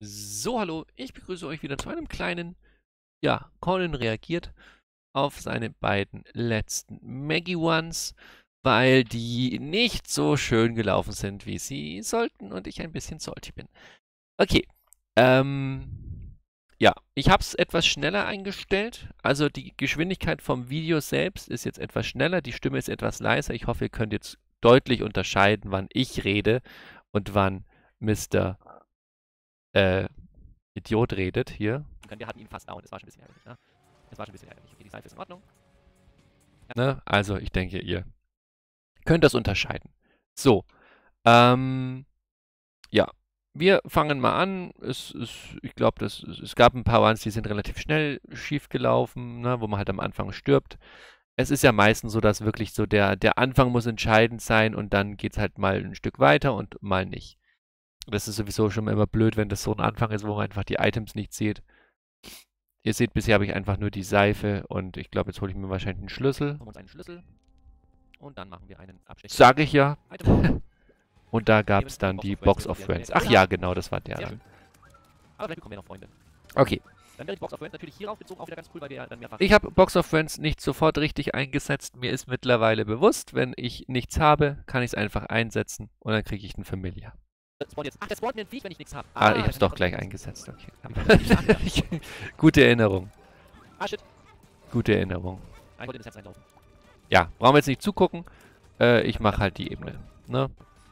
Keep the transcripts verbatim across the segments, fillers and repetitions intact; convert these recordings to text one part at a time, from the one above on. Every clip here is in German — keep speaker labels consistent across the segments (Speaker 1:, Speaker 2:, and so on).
Speaker 1: So, hallo, ich begrüße euch wieder zu einem kleinen, ja, Colin reagiert auf seine beiden letzten Maggie Ones, weil die nicht so schön gelaufen sind, wie sie sollten und ich ein bisschen salty bin. Okay, ähm, ja, ich habe es etwas schneller eingestellt, also die Geschwindigkeit vom Video selbst ist jetzt etwas schneller, die Stimme ist etwas leiser. Ich hoffe, ihr könnt jetzt deutlich unterscheiden, wann ich rede und wann Mister Äh, Idiot redet hier. Wir hatten ihn fast down, das war schon ein bisschen ärgerlich, ne? Das war schon ein bisschen ärgerlich. Okay, die Seife ist in Ordnung. Ne? Also, ich denke, ihr könnt das unterscheiden. So, ähm, ja, wir fangen mal an. Es, es, ich glaube, es, es gab ein paar Ones, die sind relativ schnell schief gelaufen, ne? Wo man halt am Anfang stirbt. Es ist ja meistens so, dass wirklich so der, der Anfang muss entscheidend sein und dann geht es halt mal ein Stück weiter und mal nicht. Das ist sowieso schon immer blöd, wenn das so ein Anfang ist, wo man einfach die Items nicht sieht. Ihr seht, bisher habe ich einfach nur die Seife und ich glaube, jetzt hole ich mir wahrscheinlich einen Schlüssel. Holen wir uns einen Schlüssel und dann machen wir einen Abstich. Sage ich ja. Und da gab es dann die Box of Friends. Ach ja, genau, das war der dann. Aber vielleicht bekommen wir noch Freunde. Okay. Dann wäre die Box of Friends natürlich hierauf bezogen auch wieder ganz cool, weil wir dann mehrfach... Ich habe Box of Friends nicht sofort richtig eingesetzt. Mir ist mittlerweile bewusst, wenn ich nichts habe, kann ich es einfach einsetzen und dann kriege ich einen Familiar. Jetzt. Ach, der spawnt mir ein Viech, wenn ich nichts habe. Ah, ah, ich hab's doch gleich eingesetzt. Okay. Gute Erinnerung. Ah, shit. Gute Erinnerung. Ja, brauchen wir jetzt nicht zugucken. Äh, ich mache halt die Ebene. Ne?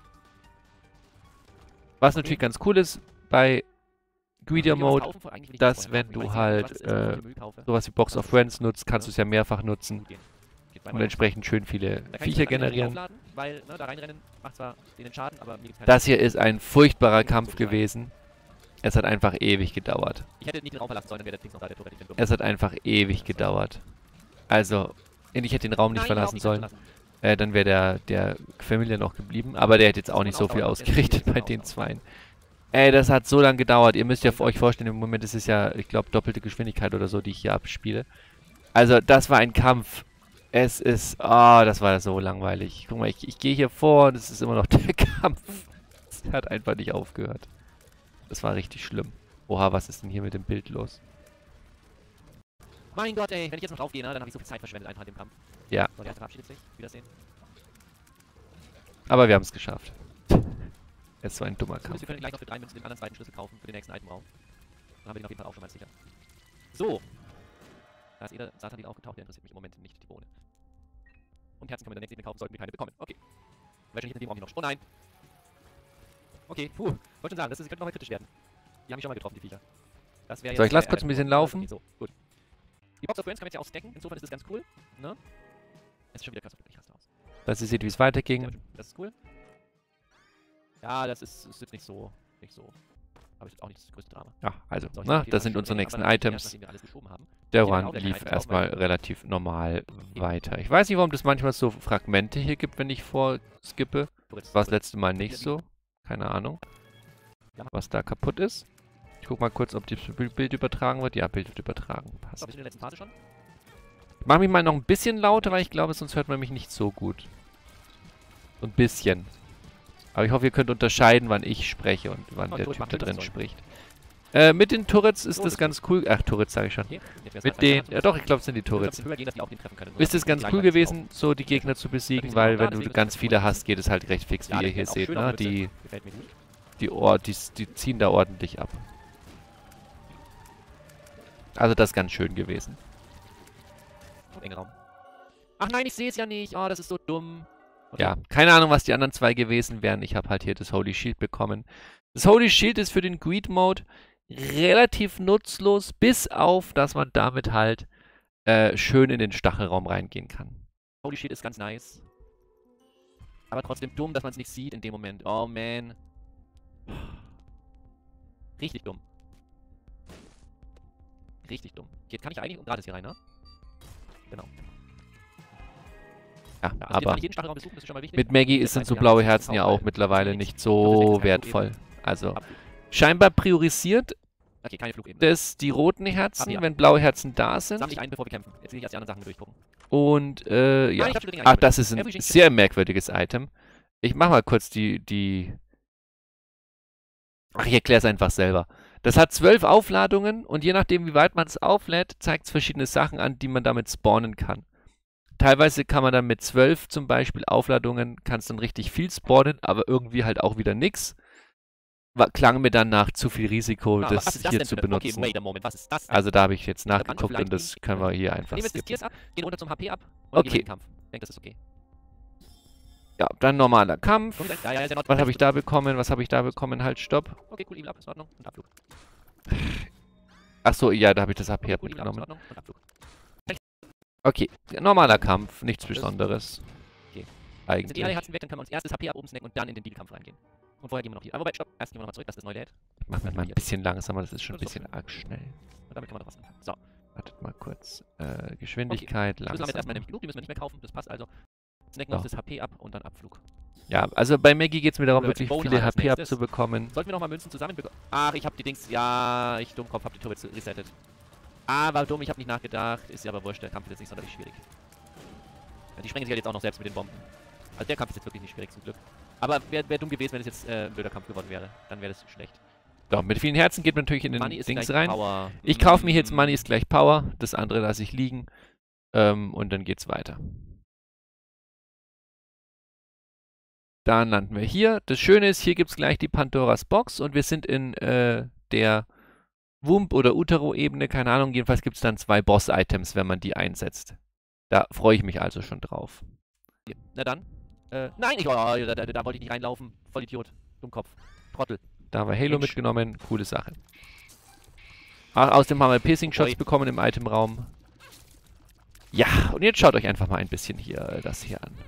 Speaker 1: Was natürlich ganz cool ist bei Greedier Mode, dass wenn du halt äh, sowas wie Box of Friends nutzt, kannst du es ja mehrfach nutzen. Und entsprechend schön viele Viecher generieren. Das hier ist ein furchtbarer Kampf gewesen. Es hat einfach ewig gedauert. Es hat einfach ewig gedauert. Also, ich hätte den Raum nicht verlassen sollen. Äh, dann wäre der, der Familie noch geblieben. Aber der hätte jetzt auch nicht so viel ausgerichtet bei den Zweien. Ey, das hat so lange gedauert. Ihr müsst ja euch vorstellen, im Moment ist es ja, ich glaube, doppelte Geschwindigkeit oder so, die ich hier abspiele. Also, das war ein Kampf. Es ist... Ah, oh, das war so langweilig. Guck mal, ich, ich gehe hier vor und es ist immer noch der Kampf. Es hat einfach nicht aufgehört. Das war richtig schlimm. Oha, was ist denn hier mit dem Bild los? Mein Gott, ey. Wenn ich jetzt noch draufgehe, ne, dann habe ich so viel Zeit verschwendet einfach in dem Kampf. Ja. So, der verabschiedet sich. Wiedersehen. Aber wir haben es geschafft. Es war ein dummer Kampf. Wir können gleich noch für drei Münzen den anderen zweiten Schlüssel kaufen für den nächsten Itemraum. Dann haben wir den auf jeden Fall auch schon mal sicher. So. Da ist jeder Satan wieder aufgetaucht, der interessiert mich im Moment nicht, die Bohne. Und Herzen können wir in der nächsten Ebene kaufen, sollten wir keine bekommen. Okay. Welche hinter dem Raum hier noch? Oh nein! Okay, puh. Wollte schon sagen, das ist, könnte nochmal kritisch werden. Die haben mich schon mal getroffen, die Viecher. Das wäre jetzt... So, ich lasse kurz ein bisschen laufen. Okay, so, gut. Die Box of Friends kann man jetzt ja auch stacken, insofern ist das ganz cool. Ne? Es ist schon wieder krass, ich hasse aus. Dass ihr seht, wie es weiterging. Das ist cool. Ja, das ist, ist jetzt nicht so, nicht so. Aber ist jetzt auch nicht das größte Drama. Ja, also, so, na, das sind unsere nächsten Items. Der Run lief erstmal relativ normal weiter. Ich weiß nicht, warum das manchmal so Fragmente hier gibt, wenn ich vorskippe. Das war das letzte Mal nicht so. Keine Ahnung, was da kaputt ist. Ich guck mal kurz, ob das Bild übertragen wird. Ja, Bild wird übertragen. Passt. Ich mache mich mal noch ein bisschen lauter, weil ich glaube, sonst hört man mich nicht so gut. So ein bisschen. Aber ich hoffe, ihr könnt unterscheiden, wann ich spreche und wann der Typ da drin spricht. Äh, mit den Turrets ist das ganz cool. Ach, Turrets sage ich schon. Mit den... Ja doch, ich glaube, es sind die Turrets. Ist es ganz cool gewesen, so die Gegner zu besiegen, weil wenn du ganz viele hast, geht es halt recht fix, wie ihr hier seht. Ne? Die, die, Or die, die ziehen da ordentlich ab. Also das ist ganz schön gewesen. Ach nein, ich sehe es ja nicht. Oh, das ist so dumm. Okay. Ja, keine Ahnung, was die anderen zwei gewesen wären. Ich habe halt hier das Holy Shield bekommen. Das Holy Shield ist für den Greed Mode relativ nutzlos, bis auf, dass man damit halt äh, schön in den Stachelraum reingehen kann. Holy Shield ist ganz nice. Aber trotzdem dumm, dass man es nicht sieht in dem Moment. Oh man. Richtig dumm. Richtig dumm. Geht, kann ich eigentlich gratis hier rein, ne? Genau. Ja, ja, also aber besuchen, mit Maggie sind so blaue Herzen ja auch mittlerweile nicht so wertvoll. Also, scheinbar priorisiert das die roten Herzen, wenn blaue Herzen da sind. Und, äh, ja. Ach, das ist ein sehr merkwürdiges Item. Ich mach mal kurz die, die... Ach, ich erkläre es einfach selber. Das hat zwölf Aufladungen und je nachdem, wie weit man es auflädt, zeigt es verschiedene Sachen an, die man damit spawnen kann. Teilweise kann man dann mit zwölf zum Beispiel Aufladungen, kann es dann richtig viel spawnen, aber irgendwie halt auch wieder nix. Klang mir dann nach zu viel Risiko,
Speaker 2: Ah,
Speaker 1: das
Speaker 2: was ist das
Speaker 1: hier
Speaker 2: denn
Speaker 1: zu
Speaker 2: für eine-
Speaker 1: benutzen.
Speaker 2: Okay, wait a moment, was ist das denn?
Speaker 1: Also da habe ich jetzt
Speaker 2: Eine Wand
Speaker 1: nachgeguckt
Speaker 2: vielleicht
Speaker 1: und das
Speaker 2: liegen?
Speaker 1: können wir hier einfach
Speaker 2: Nehmen wir jetzt das
Speaker 1: skippen.
Speaker 2: Tiers ab, gehen runter zum H P ab und
Speaker 1: Okay.
Speaker 2: gehen in den Kampf. Ich denke, das ist okay.
Speaker 1: Ja, dann normaler Kampf.
Speaker 2: Komm, ja, ja, ist ja noch-
Speaker 1: Was habe ich da bekommen? Was habe ich da bekommen? Halt, stopp.
Speaker 2: Okay, cool, Level Up, ist in Ordnung. Und Abflug.
Speaker 1: Achso, ja, da habe ich das H P
Speaker 2: Cool, Level Up, ist in
Speaker 1: mitgenommen.
Speaker 2: Ordnung. Und Abflug.
Speaker 1: Okay, normaler Kampf, nichts Besonderes.
Speaker 2: Okay. Sind die
Speaker 1: Eigentlich.
Speaker 2: alle Herzen weg, dann können wir uns erst das H P ab oben snacken und dann in den Deal-Kampf reingehen. Und vorher gehen wir noch hier. Aber wobei, stopp, erst gehen wir nochmal zurück, dass das neu lädt.
Speaker 1: Ich mach mir mal ein bisschen langsamer, das ist schon ein
Speaker 2: Das ist
Speaker 1: bisschen arg schnell.
Speaker 2: Und damit können wir noch was anfangen. So,
Speaker 1: Wartet mal kurz. Äh, Geschwindigkeit,
Speaker 2: Schlüssel haben wir jetzt erstmal
Speaker 1: langsam.
Speaker 2: nämlich genug, die müssen wir nicht mehr kaufen, das passt also. Snacken
Speaker 1: Ja.
Speaker 2: auf das H P ab und dann Abflug.
Speaker 1: Ja, also bei Maggie geht es mir darum,
Speaker 2: Oder
Speaker 1: wirklich
Speaker 2: Bone
Speaker 1: viele
Speaker 2: Hard als
Speaker 1: H P
Speaker 2: nächstes.
Speaker 1: abzubekommen.
Speaker 2: Sollten wir nochmal Münzen zusammenbekommen? Ach, ich hab die Dings. Ja, ich Dummkopf hab die Turbo resettet. Ah, war dumm, ich hab nicht nachgedacht. Ist ja aber wurscht, der Kampf ist jetzt nicht sonderlich schwierig. Ja, die sprengen sich halt jetzt auch noch selbst mit den Bomben. Also der Kampf ist jetzt wirklich nicht schwierig, zum Glück. Aber wäre wär dumm gewesen, wenn es jetzt äh, ein blöder Kampf geworden wäre. Dann wäre das schlecht.
Speaker 1: So, mit vielen Herzen geht man natürlich in den
Speaker 2: Money ist
Speaker 1: Dings
Speaker 2: gleich
Speaker 1: rein.
Speaker 2: Power.
Speaker 1: Ich kaufe mir
Speaker 2: Mm.
Speaker 1: jetzt Money ist gleich Power, das andere lasse ich liegen. Ähm, und dann geht's weiter. Dann landen wir hier. Das Schöne ist, hier gibt es gleich die Pandoras Box und wir sind in äh, der Wump- oder Utero-Ebene, keine Ahnung. Jedenfalls gibt es dann zwei Boss-Items, wenn man die einsetzt. Da freue ich mich also schon drauf.
Speaker 2: Na dann. Äh, nein, ich, oh, da, da, da wollte ich nicht reinlaufen. Voll Idiot. Dummkopf. Trottel.
Speaker 1: Da haben wir Halo
Speaker 2: Mensch.
Speaker 1: mitgenommen, coole Sache. Ach, außerdem haben wir Piercing-Shots
Speaker 2: Ui.
Speaker 1: bekommen im Itemraum. Ja, und jetzt schaut euch einfach mal ein bisschen hier äh, das hier an.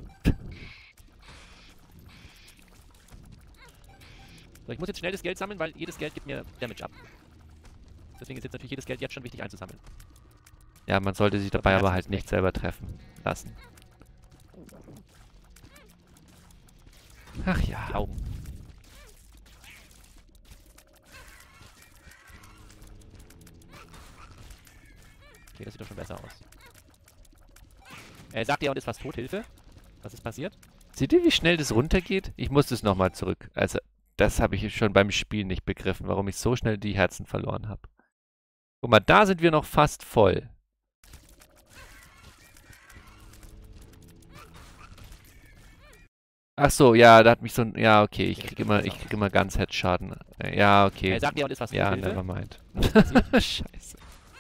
Speaker 2: So, ich muss jetzt schnell das Geld sammeln, weil jedes Geld gibt mir Damage ab. Deswegen ist jetzt natürlich jedes Geld jetzt schon wichtig einzusammeln.
Speaker 1: Ja, man sollte sich dabei aber halt nicht selber treffen lassen. Ach
Speaker 2: Die
Speaker 1: ja.
Speaker 2: Augen. Okay, das sieht doch schon besser aus. Äh, sagt ihr, und ist fast tot, Hilfe? Was ist passiert?
Speaker 1: Seht ihr, wie schnell das runtergeht? Ich muss das nochmal zurück. Also, das habe ich schon beim Spielen nicht begriffen, warum ich so schnell die Herzen verloren habe. Guck mal, da sind wir noch fast voll. Ach so, ja, da hat mich so ein... Ja, okay, ich krieg immer, ich krieg immer ganz Headschaden. Äh, Ja, okay.
Speaker 2: Äh, sagt ihr, und ist fast tot,
Speaker 1: Ja,
Speaker 2: Hilfe?
Speaker 1: nevermind.
Speaker 2: Was ist passiert?
Speaker 1: Scheiße.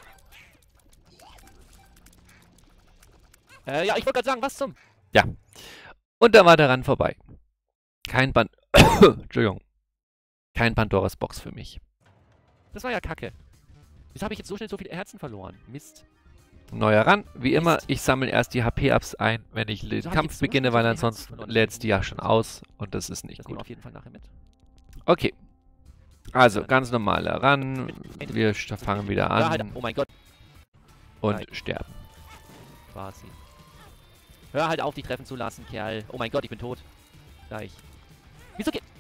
Speaker 2: äh, ja, ich wollte gerade sagen, was zum...
Speaker 1: Ja. Und da war der Run vorbei. Kein Pan... Entschuldigung. Kein Pandoras Box für mich.
Speaker 2: Das war ja kacke. Wieso habe ich jetzt so schnell so viele Herzen verloren? Mist.
Speaker 1: Neuer Run. Wie immer,
Speaker 2: Mist.
Speaker 1: ich sammle erst die H P-Ups ein, wenn ich den
Speaker 2: Wieso hab ich
Speaker 1: Kampf
Speaker 2: jetzt so
Speaker 1: beginne,
Speaker 2: schnell
Speaker 1: weil
Speaker 2: so viele Herzen
Speaker 1: ansonsten
Speaker 2: verloren?
Speaker 1: lädt es die ja schon aus und das ist nicht
Speaker 2: Das nehmen wir
Speaker 1: gut.
Speaker 2: auf jeden Fall nachher mit.
Speaker 1: Okay. Also, ganz normaler Run. Wir st- fangen wieder
Speaker 2: Da halt,
Speaker 1: an
Speaker 2: oh mein Gott,
Speaker 1: und
Speaker 2: Nein.
Speaker 1: sterben.
Speaker 2: quasi. Hör halt auf, dich treffen zu lassen, Kerl. Oh mein Gott, ich bin tot. Gleich. Wieso geht...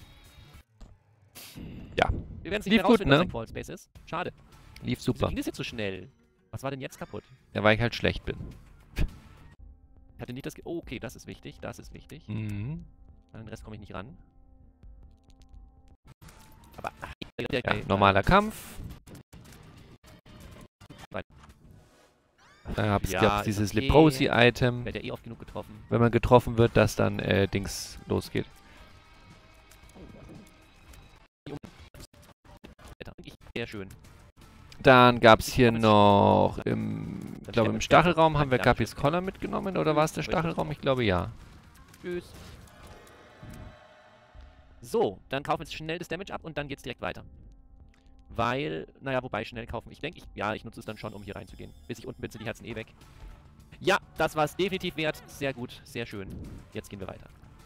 Speaker 1: Ja.
Speaker 2: Wir werden es nicht
Speaker 1: Lief
Speaker 2: mehr
Speaker 1: gut,
Speaker 2: rausfinden, was
Speaker 1: ne?
Speaker 2: ein Crawl Space ist. Schade.
Speaker 1: Lief
Speaker 2: Wieso
Speaker 1: super.
Speaker 2: ging das jetzt so schnell? Was war denn jetzt kaputt?
Speaker 1: Ja, weil ich halt schlecht bin.
Speaker 2: Ich hatte nicht das... Ge oh, okay, das ist wichtig, das ist wichtig.
Speaker 1: Mhm.
Speaker 2: An den Rest komme ich nicht ran. Aber... Ach, der,
Speaker 1: Ja,
Speaker 2: der,
Speaker 1: normaler Kampf.
Speaker 2: Nein.
Speaker 1: Da gab es
Speaker 2: Ja, ist
Speaker 1: dieses
Speaker 2: okay.
Speaker 1: Leprosi-Item,
Speaker 2: Wird ja eh oft genug getroffen.
Speaker 1: wenn man getroffen wird, dass dann äh, Dings losgeht.
Speaker 2: Ich, sehr schön.
Speaker 1: Dann gab es hier noch im, ich glaube im Stachelraum haben wir
Speaker 2: Ja,
Speaker 1: Guppys
Speaker 2: stimmt.
Speaker 1: Collar mitgenommen, oder war es der Stachelraum? Ich glaube ja.
Speaker 2: Tschüss. So, dann kaufen wir jetzt schnell das Damage ab und dann geht's direkt weiter. Weil, naja, wobei schnell kaufen. Ich denke, ich, ja, ich nutze es dann schon, um hier reinzugehen. Bis ich unten bin, sind die Herzen eh weg. Ja, das war es definitiv wert. Sehr gut, sehr schön. Jetzt gehen wir weiter.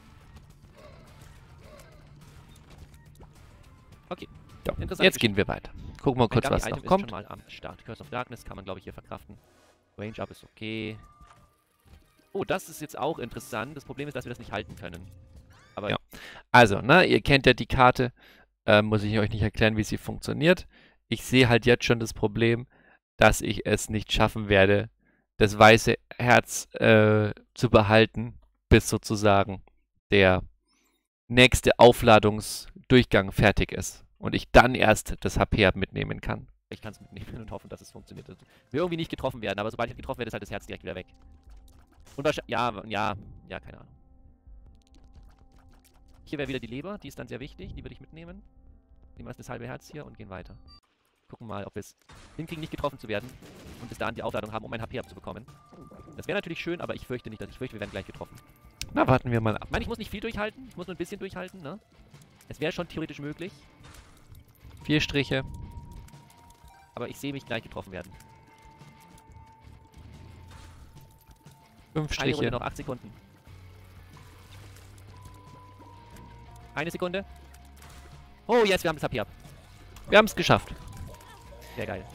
Speaker 2: Okay.
Speaker 1: Ja.
Speaker 2: Interessante
Speaker 1: Jetzt gehen wir weiter. Gucken wir
Speaker 2: Ein
Speaker 1: kurz, was
Speaker 2: Gummy-Item
Speaker 1: noch
Speaker 2: ist
Speaker 1: kommt.
Speaker 2: schon mal am Start. Curse of Darkness kann man, glaube ich, hier verkraften. Range Up ist okay. Oh, das ist jetzt auch interessant. Das Problem ist, dass wir das nicht halten können. Aber
Speaker 1: Ja. Also, ne, ihr kennt ja die Karte. Äh, muss ich euch nicht erklären, wie sie funktioniert. Ich sehe halt jetzt schon das Problem, dass ich es nicht schaffen werde, das weiße Herz äh, zu behalten, bis sozusagen der nächste Aufladungsdurchgang fertig ist. Und ich dann erst das H P ab mitnehmen kann.
Speaker 2: Ich kann es mitnehmen und hoffen, dass es funktioniert. Wir irgendwie nicht getroffen werden, aber sobald ich getroffen werde, ist halt das Herz direkt wieder weg. Und wahrscheinlich, ja, ja, ja, keine Ahnung. Hier wäre wieder die Leber, die ist dann sehr wichtig, die würde ich mitnehmen. Nehmen wir erst das halbe Herz hier und gehen weiter. Gucken mal, ob wir es hinkriegen, nicht getroffen zu werden und bis dahin die Aufladung haben, um ein H P abzubekommen. Das wäre natürlich schön, aber ich fürchte nicht, dass ich fürchte, wir werden gleich getroffen.
Speaker 1: Na, warten wir mal ab.
Speaker 2: Ich meine, ich muss nicht viel durchhalten, ich muss nur ein bisschen durchhalten, ne? Es wäre schon theoretisch möglich.
Speaker 1: Vier Striche.
Speaker 2: Aber ich sehe mich gleich getroffen werden.
Speaker 1: Fünf
Speaker 2: Eine Runde
Speaker 1: Striche.
Speaker 2: noch, acht Sekunden. Eine Sekunde. Oh, jetzt, wir haben das H P ab.
Speaker 1: Wir haben es geschafft.
Speaker 2: Sehr geil.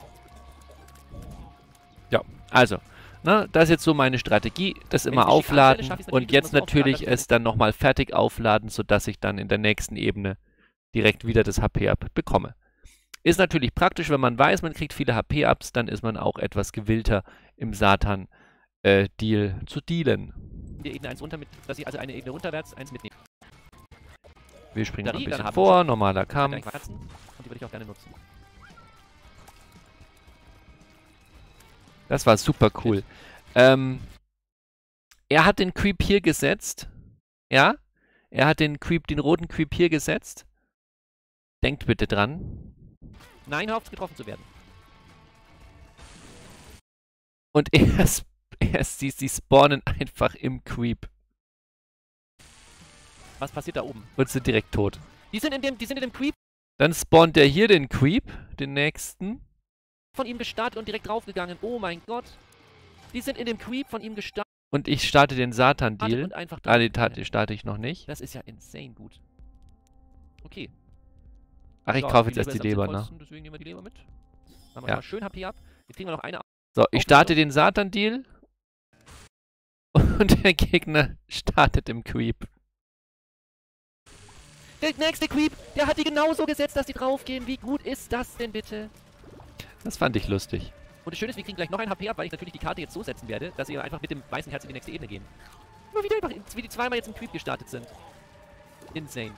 Speaker 1: Ja, also, ne, das ist jetzt so meine Strategie, das
Speaker 2: Wenn
Speaker 1: immer
Speaker 2: ich die Schick anstelle,
Speaker 1: aufladen
Speaker 2: schaffe ich es
Speaker 1: und
Speaker 2: natürlich,
Speaker 1: jetzt
Speaker 2: das muss
Speaker 1: natürlich
Speaker 2: aufladen,
Speaker 1: es dann nochmal fertig aufladen, sodass ich dann in der nächsten Ebene direkt wieder das H P ab bekomme. Ist natürlich praktisch, wenn man weiß, man kriegt viele H P-Ups, dann ist man auch etwas gewillter im Satan-Deal äh, zu dealen.
Speaker 2: Die Ebene eins runter, mit, dass ich also eine Ebene runterwärts eins mitnehme.
Speaker 1: Wir springen noch ein
Speaker 2: Batterie, dann
Speaker 1: bisschen
Speaker 2: haben
Speaker 1: vor,
Speaker 2: wir
Speaker 1: normaler
Speaker 2: Kann
Speaker 1: Kampf.
Speaker 2: ich Herzen, und die würde ich auch gerne nutzen.
Speaker 1: Das war super cool. Ähm, er hat den Creep hier gesetzt. Ja? Er hat den Creep, den roten Creep hier gesetzt. Denkt bitte dran.
Speaker 2: Nein, hör auf, getroffen zu werden.
Speaker 1: Und erst, erst sie, sie spawnen einfach im Creep.
Speaker 2: Was passiert da oben?
Speaker 1: Und sind direkt tot.
Speaker 2: Die sind in dem, die sind in dem Creep
Speaker 1: Dann spawnt er hier den Creep, den nächsten.
Speaker 2: von ihm gestartet und direkt draufgegangen. Oh mein Gott. Die sind in dem Creep von ihm gestartet
Speaker 1: Und ich starte den Satan-Deal.
Speaker 2: und einfach
Speaker 1: Ah, den
Speaker 2: draufgegangen.
Speaker 1: tat- starte ich noch nicht.
Speaker 2: Das ist ja insane gut. Okay.
Speaker 1: Ach, ich
Speaker 2: So,
Speaker 1: kaufe jetzt erst
Speaker 2: ist
Speaker 1: die
Speaker 2: am
Speaker 1: Leber, ne?
Speaker 2: sinnvollsten, Deswegen nehmen wir die Leber mit. Machen wir
Speaker 1: Ja.
Speaker 2: mal schön H P ab. Jetzt kriegen wir noch eine.
Speaker 1: So, ich starte den Satan-Deal. Und der Gegner startet im Creep.
Speaker 2: Der nächste Creep, der hat die genauso gesetzt, dass die draufgehen. Wie gut ist das denn bitte?
Speaker 1: Das fand ich lustig.
Speaker 2: Und das Schöne ist, wir kriegen gleich noch ein H P ab, weil ich natürlich die Karte jetzt so setzen werde, dass wir einfach mit dem weißen Herz in die nächste Ebene gehen. Nur wieder einfach, wie die zweimal jetzt im Creep gestartet sind. Insane.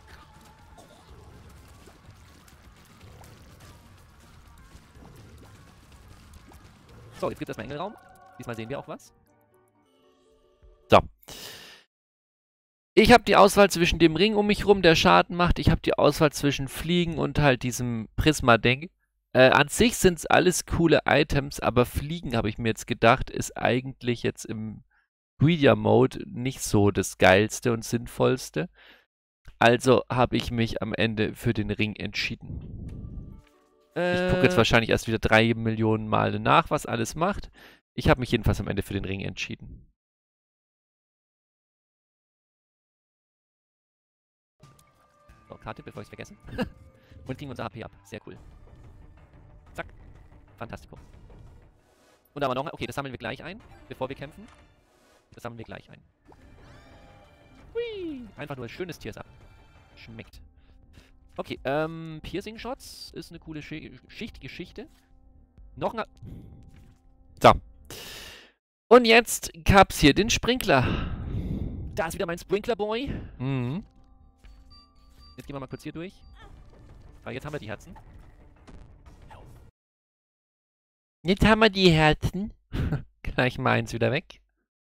Speaker 2: So, jetzt gibt es erstmal Engelraum. Diesmal sehen wir auch was.
Speaker 1: So. Ich habe die Auswahl zwischen dem Ring um mich rum, der Schaden macht. Ich habe die Auswahl zwischen Fliegen und halt diesem Prisma-Ding. Äh, an sich sind es alles coole Items, aber Fliegen, habe ich mir jetzt gedacht, ist eigentlich jetzt im Greedier-Mode nicht so das Geilste und Sinnvollste. Also habe ich mich am Ende für den Ring entschieden. Ich gucke jetzt wahrscheinlich erst wieder drei Millionen Male nach, was alles macht. Ich habe mich jedenfalls am Ende für den Ring entschieden.
Speaker 2: So, Karte, bevor ich es vergesse. Und kriegen unser H P ab. Sehr cool. Zack. Fantastico. Und da haben wir noch... Okay, das sammeln wir gleich ein, bevor wir kämpfen. Das sammeln wir gleich ein. Hui. Einfach nur ein schönes Tiers ab. Schmeckt. Okay, ähm, Piercing Shots ist eine coole Schi Schicht Geschichte. Noch ein...
Speaker 1: So. Und jetzt gab's hier den Sprinkler.
Speaker 2: Da ist wieder mein Sprinkler Boy.
Speaker 1: Mhm.
Speaker 2: Jetzt gehen wir mal kurz hier durch. Ah, jetzt haben wir die Herzen.
Speaker 1: Jetzt haben wir die Herzen. Gleich meins wieder weg.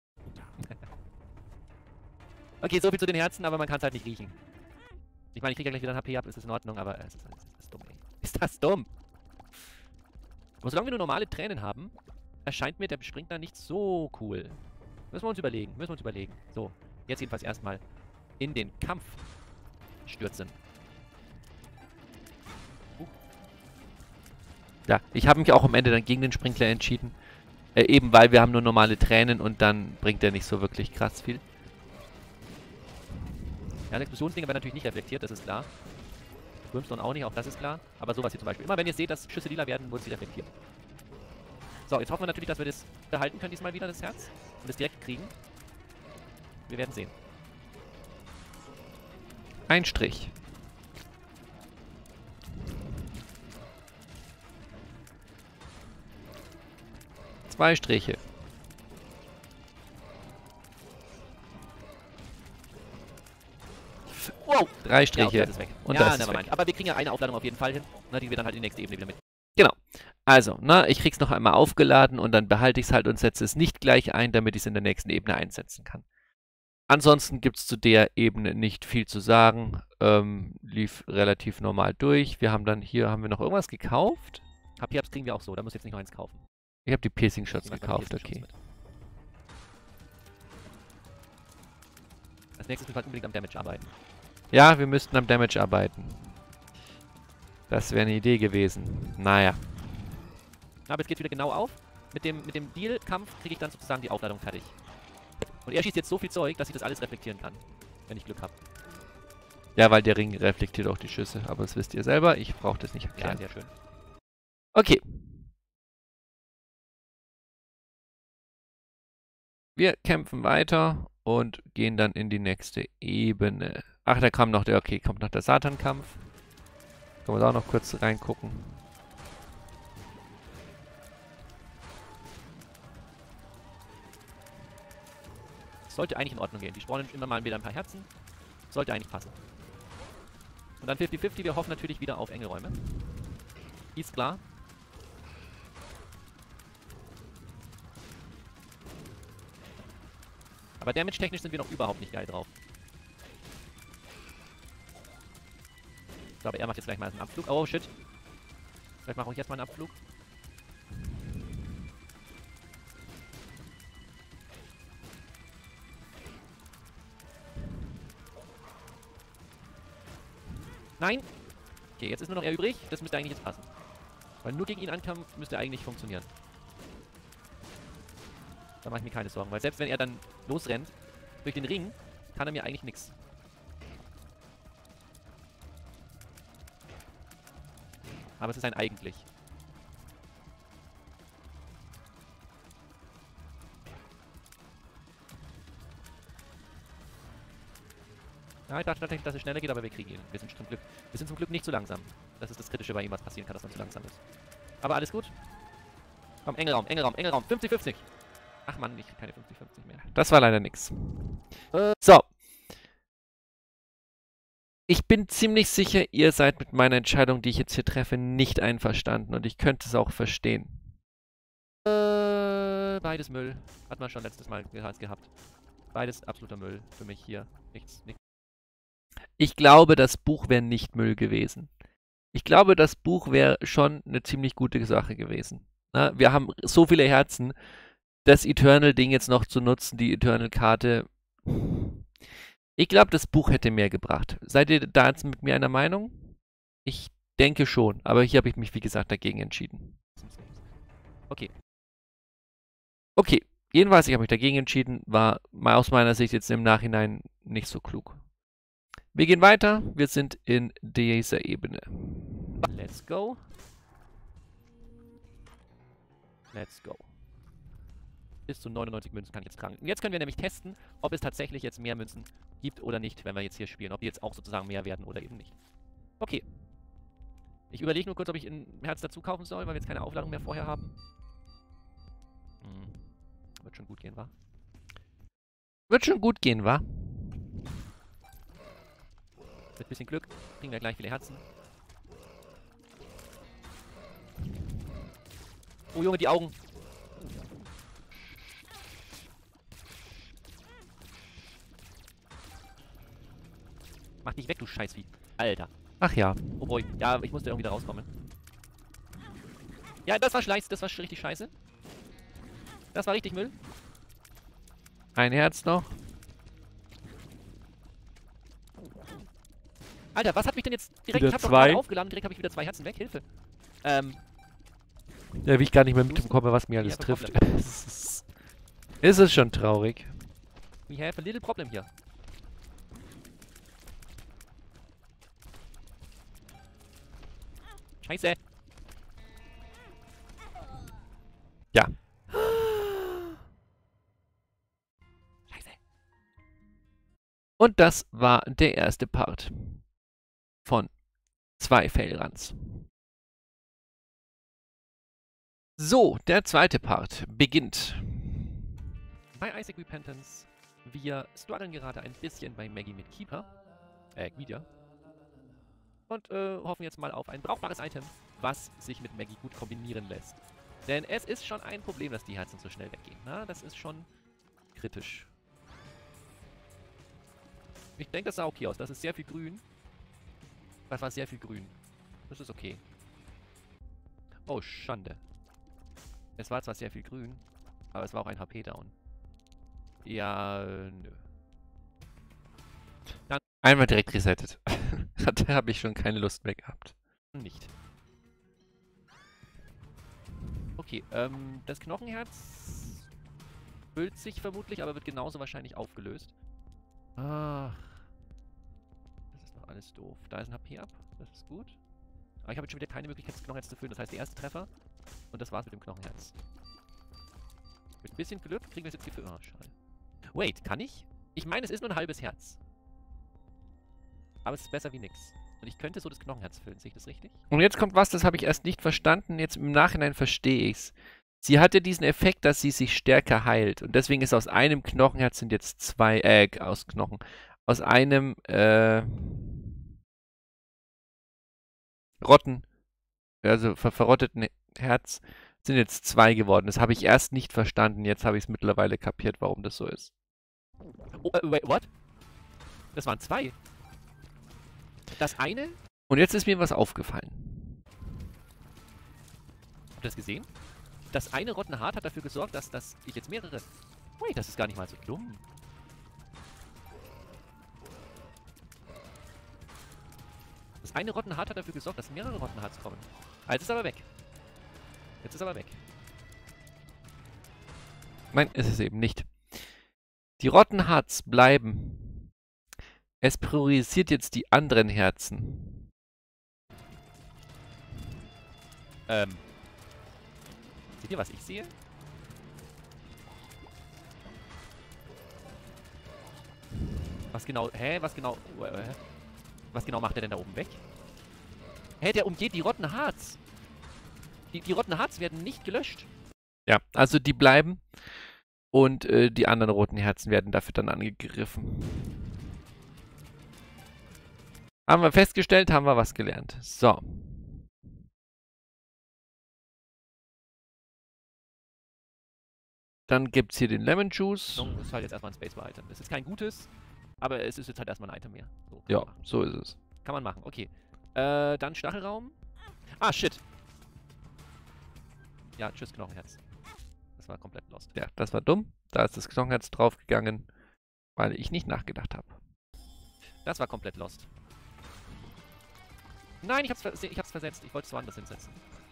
Speaker 2: Okay, so viel zu den Herzen, aber man kann es halt nicht riechen. Ich meine, ich kriege ja gleich wieder ein H P ab, ist das in Ordnung, aber es ist, es ist, es ist dumm, ey. Ist das dumm? Aber solange wir nur normale Tränen haben, erscheint mir der Sprinkler nicht so cool. Müssen wir uns überlegen, müssen wir uns überlegen. So, jetzt jedenfalls erstmal in den Kampf stürzen. Uh.
Speaker 1: Ja, ich habe mich auch am Ende dann gegen den Sprinkler entschieden. Äh, eben weil wir haben nur normale Tränen und dann bringt er nicht so wirklich krass viel.
Speaker 2: Ja, Explosionsdinger werden natürlich nicht reflektiert, das ist klar. Brimstone auch nicht, auch das ist klar. Aber sowas hier zum Beispiel. Immer wenn ihr seht, dass Schüsse lila werden, wurden sie reflektiert. So, jetzt hoffen wir natürlich, dass wir das behalten können diesmal wieder, das Herz. Und das direkt kriegen. Wir werden sehen.
Speaker 1: Ein Strich. Zwei Striche.
Speaker 2: Wow!
Speaker 1: Drei
Speaker 2: Ja,
Speaker 1: Striche.
Speaker 2: okay, das ist weg.
Speaker 1: Und
Speaker 2: ja,
Speaker 1: das ist
Speaker 2: nevermind.
Speaker 1: weg.
Speaker 2: Aber wir kriegen ja eine Aufladung auf jeden Fall hin, ne, die wir dann halt in die nächste Ebene wieder mit.
Speaker 1: Genau. Also, na, ich krieg's noch einmal aufgeladen und dann behalte ich es halt und setze es nicht gleich ein, damit ich es in der nächsten Ebene einsetzen kann. Ansonsten gibt es zu der Ebene nicht viel zu sagen. Ähm, lief relativ normal durch. Wir haben dann hier, haben wir noch irgendwas gekauft?
Speaker 2: Happy-Ups kriegen wir auch so, da muss jetzt nicht noch eins kaufen.
Speaker 1: Ich habe die Piercing Shots
Speaker 2: Niemand
Speaker 1: gekauft,
Speaker 2: Piercing
Speaker 1: okay.
Speaker 2: Shots mit. Als nächstes müssen wir halt unbedingt am Damage arbeiten.
Speaker 1: Ja, wir müssten am Damage arbeiten. Das wäre eine Idee gewesen. Naja.
Speaker 2: Aber jetzt geht wieder genau auf. Mit dem, mit dem Deal-Kampf kriege ich dann sozusagen die Aufladung fertig. Und er schießt jetzt so viel Zeug, dass ich das alles reflektieren kann. Wenn ich Glück habe.
Speaker 1: Ja, weil der Ring reflektiert auch die Schüsse. Aber das wisst ihr selber. Ich brauche das nicht
Speaker 2: Ja,
Speaker 1: erklären.
Speaker 2: sehr schön.
Speaker 1: Okay. Wir kämpfen weiter und gehen dann in die nächste Ebene. Ach, da kam noch der, okay, kommt noch der Satan-Kampf. Können wir da auch noch kurz reingucken.
Speaker 2: Sollte eigentlich in Ordnung gehen. Die spawnen immer mal wieder ein paar Herzen. Sollte eigentlich passen. Und dann fünfzig fünfzig. Wir hoffen natürlich wieder auf enge Räume. Ist klar. Aber damage-technisch sind wir noch überhaupt nicht geil drauf. Ich glaube, er macht jetzt gleich mal einen Abflug. Oh, shit. Vielleicht mache ich jetzt mal einen Abflug. Nein! Okay, jetzt ist nur noch er übrig. Das müsste eigentlich jetzt passen. Weil nur gegen ihn ankommen, müsste eigentlich funktionieren. Da mache ich mir keine Sorgen, weil selbst wenn er dann losrennt, durch den Ring, kann er mir eigentlich nichts. Aber es ist ein eigentlich. Ja, ich dachte tatsächlich, dass es schneller geht, aber wir kriegen ihn. Wir sind zum Glück, wir sind zum Glück nicht zu langsam. Das ist das Kritische bei ihm, was passieren kann, dass man zu langsam ist. Aber alles gut. Komm, enge Raum, enge Raum, enge Raum. fünfzig fünfzig. Ach Mann, ich krieg keine fünfzig fünfzig mehr.
Speaker 1: Das war leider nix.
Speaker 2: Äh.
Speaker 1: So. Ich bin ziemlich sicher, ihr seid mit meiner Entscheidung, die ich jetzt hier treffe, nicht einverstanden. Und ich könnte es auch verstehen.
Speaker 2: Äh, beides Müll. Hat man schon letztes Mal gehabt. Beides absoluter Müll für mich hier. Nichts, nichts.
Speaker 1: Ich glaube, das Buch wäre nicht Müll gewesen. Ich glaube, das Buch wäre schon eine ziemlich gute Sache gewesen. Na, wir haben so viele Herzen, das Eternal-Ding jetzt noch zu nutzen, die Eternal-Karte. Ich glaube, das Buch hätte mehr gebracht. Seid ihr da jetzt mit mir einer Meinung? Ich denke schon, aber hier habe ich mich, wie gesagt, dagegen entschieden.
Speaker 2: Okay.
Speaker 1: Okay, jedenfalls, ich habe mich dagegen entschieden, war mal aus meiner Sicht jetzt im Nachhinein nicht so klug. Wir gehen weiter, wir sind in dieser Ebene.
Speaker 2: Let's go. Let's go. Bis zu neunundneunzig Münzen kann ich jetzt tragen. Und jetzt können wir nämlich testen, ob es tatsächlich jetzt mehr Münzen gibt oder nicht, wenn wir jetzt hier spielen. Ob die jetzt auch sozusagen mehr werden oder eben nicht. Okay. Ich überlege nur kurz, ob ich ein Herz dazu kaufen soll, weil wir jetzt keine Aufladung mehr vorher haben. Hm. Wird schon gut gehen, wa?
Speaker 1: Wird schon gut gehen, wa?
Speaker 2: Mit ein bisschen Glück kriegen wir gleich viele Herzen. Oh Junge, die Augen. Mach dich weg, du Scheißvieh. Alter.
Speaker 1: Ach ja.
Speaker 2: Oh boy. Ja, ich musste irgendwie da rauskommen. Ja, das war scheiße. Das war richtig scheiße. Das war richtig Müll.
Speaker 1: Ein Herz noch.
Speaker 2: Alter, was hat mich denn jetzt direkt...
Speaker 1: Wieder
Speaker 2: ich hab doch
Speaker 1: zwei.
Speaker 2: gerade aufgeladen, direkt habe ich wieder zwei Herzen weg. Hilfe. Ähm...
Speaker 1: Ja, wie ich gar nicht mehr mitbekomme, was mir alles
Speaker 2: have a
Speaker 1: trifft.
Speaker 2: problem.
Speaker 1: Es ist, ist es schon traurig.
Speaker 2: We have a little problem here. Scheiße.
Speaker 1: Ja.
Speaker 2: Scheiße.
Speaker 1: Und das war der erste Part von zwei Failruns. So, der zweite Part beginnt.
Speaker 2: Bei Isaac Repentance. Wir strugglen gerade ein bisschen bei Maggie mit Keeper. Äh, Media. Und äh, hoffen jetzt mal auf ein brauchbares Item, was sich mit Maggie gut kombinieren lässt. Denn es ist schon ein Problem, dass die Herzen so schnell weggehen. Na, das ist schon kritisch. Ich denke, das sah okay aus. Das ist sehr viel grün. Das war sehr viel grün. Das ist okay. Oh, Schande. Es war zwar sehr viel grün, aber es war auch ein H P down. Ja, äh, nö.
Speaker 1: Dann einmal direkt resettet. Da habe ich schon keine Lust mehr gehabt.
Speaker 2: Nicht. Okay, ähm, das Knochenherz füllt sich vermutlich, aber wird genauso wahrscheinlich aufgelöst. Ach. Das ist doch alles doof. Da ist ein H P ab. Das ist gut. Aber ich habe jetzt schon wieder keine Möglichkeit, das Knochenherz zu füllen. Das heißt, der erste Treffer. Und das war's mit dem Knochenherz. Mit ein bisschen Glück kriegen wir es jetzt gefüllt. Oh, schade. Wait, kann ich? Ich meine, es ist nur ein halbes Herz. Aber es ist besser wie nix. Und ich könnte so das Knochenherz füllen. Sehe ich das richtig?
Speaker 1: Und jetzt kommt was, das habe ich erst nicht verstanden. Jetzt im Nachhinein verstehe ich's. Sie hatte diesen Effekt, dass sie sich stärker heilt. Und deswegen ist aus einem Knochenherz sind jetzt zwei, äh, aus Knochen. Aus einem, äh, Rotten, also ver verrotteten Herz sind jetzt zwei geworden. Das habe ich erst nicht verstanden. Jetzt habe ich es mittlerweile kapiert, warum das so ist.
Speaker 2: Oh, äh, wait, what? Das waren zwei. Das eine?
Speaker 1: Und jetzt ist mir was aufgefallen.
Speaker 2: Habt ihr das gesehen? Das eine rottene Hart hat dafür gesorgt, dass, dass ich jetzt mehrere... Wait, das ist gar nicht mal so dumm. Das eine rottene Hart hat dafür gesorgt, dass mehrere rottene Harts kommen. Ah, jetzt ist aber weg. Jetzt ist aber weg.
Speaker 1: Nein, ist es eben nicht. Die Rottenharts bleiben. Es priorisiert jetzt die anderen Herzen.
Speaker 2: Ähm. Seht ihr, was ich sehe? Was genau... Hä? Was genau... Äh, was genau macht er denn da oben weg? Hä, der umgeht die rotten Harts. Die, die rotten Harts werden nicht gelöscht.
Speaker 1: Ja, also die bleiben. Und äh, die anderen roten Herzen werden dafür dann angegriffen. Haben wir festgestellt, haben wir was gelernt. So. Dann gibt es hier den Lemon Juice.
Speaker 2: Das ist halt jetzt erstmal ein Spacebar-Item. Das ist kein gutes, aber es ist jetzt halt erstmal ein Item mehr. So,
Speaker 1: Ja, so ist es.
Speaker 2: kann man machen, okay. Äh, dann Stachelraum. Ah, shit. Ja, tschüss, Knochenherz. Das war komplett lost.
Speaker 1: Ja, das war dumm. Da ist das Knochenherz draufgegangen, weil ich nicht nachgedacht habe.
Speaker 2: Das war komplett lost. Nein, ich hab's, vers ich hab's versetzt. Ich wollte es woanders hinsetzen.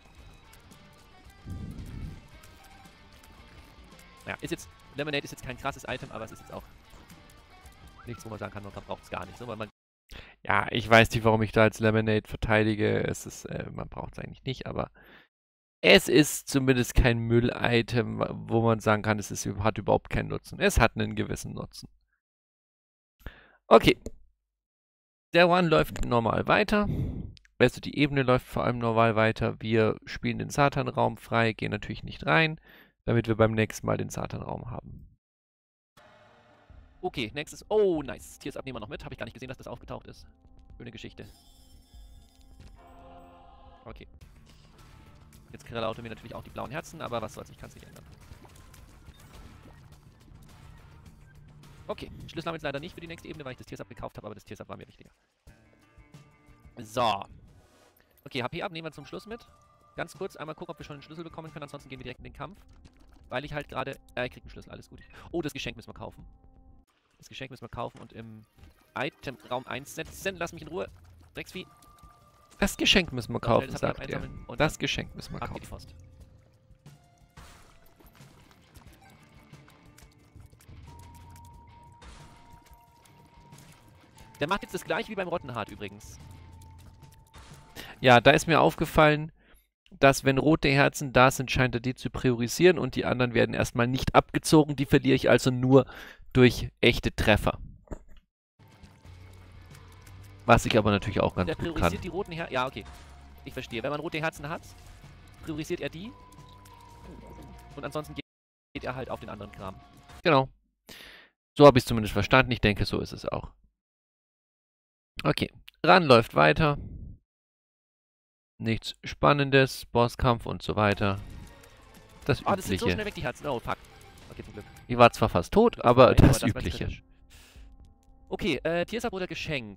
Speaker 2: Ja, ist jetzt... Lemonade ist jetzt kein krasses Item, aber es ist jetzt auch nichts, wo man sagen kann, man braucht es gar nicht. So, weil man
Speaker 1: Ja, ich weiß nicht, warum ich da als Lemonade verteidige. Es ist, äh, man braucht es eigentlich nicht, aber es ist zumindest kein Müll-Item, wo man sagen kann, es ist, hat überhaupt keinen Nutzen. Es hat einen gewissen Nutzen. Okay. Der One läuft normal weiter. Also die Ebene läuft vor allem normal weiter. Wir spielen den Satan-Raum frei, gehen natürlich nicht rein, damit wir beim nächsten Mal den Satan-Raum haben.
Speaker 2: Okay, nächstes... Oh, nice. Tiersabnehmer noch mit. Habe ich gar nicht gesehen, dass das aufgetaucht ist. Schöne Geschichte. Okay. Jetzt klaut er mir natürlich auch die blauen Herzen, aber was soll's, ich kann es nicht ändern. Okay, Schlüssel haben wir jetzt leider nicht für die nächste Ebene, weil ich das Tiersab gekauft habe, aber das Tiersab war mir wichtiger. So. Okay, H P ab, nehmen wir zum Schluss mit. Ganz kurz einmal gucken, ob wir schon einen Schlüssel bekommen können, ansonsten gehen wir direkt in den Kampf. Weil ich halt gerade... Äh, ich krieg einen Schlüssel, alles gut. Oh, das Geschenk müssen wir kaufen. Das Geschenk müssen wir kaufen und im Itemraum einsetzen. Lass mich in Ruhe. Drecksvieh.
Speaker 1: Das Geschenk müssen wir
Speaker 2: So,
Speaker 1: kaufen,
Speaker 2: das
Speaker 1: sagt er.
Speaker 2: einsammeln und
Speaker 1: Das
Speaker 2: dann
Speaker 1: Geschenk müssen wir
Speaker 2: ab geht die
Speaker 1: kaufen.
Speaker 2: Post. Der macht jetzt das gleiche wie beim Rottenhart übrigens.
Speaker 1: Ja, da ist mir aufgefallen, dass wenn rote Herzen da sind, scheint er die zu priorisieren und die anderen werden erstmal nicht abgezogen. Die verliere ich also nur durch echte Treffer. Was ich aber natürlich auch ganz
Speaker 2: Der
Speaker 1: gut
Speaker 2: priorisiert
Speaker 1: kann.
Speaker 2: die roten Herzen. Ja, okay. Ich verstehe. Wenn man rote Herzen hat, priorisiert er die. Und ansonsten geht er halt auf den anderen Kram.
Speaker 1: Genau. So habe ich es zumindest verstanden. Ich denke, so ist es auch. Okay, Run läuft weiter. Nichts Spannendes, Bosskampf und so weiter. Das
Speaker 2: Oh, das sind so
Speaker 1: Übliche.
Speaker 2: schnell weg, die Herzen. Oh, fuck. Okay, zum Glück.
Speaker 1: Ich war zwar fast tot, aber
Speaker 2: Nein,
Speaker 1: das
Speaker 2: aber
Speaker 1: Übliche.
Speaker 2: kritisch. Okay, äh, Tiersab oder Geschenk?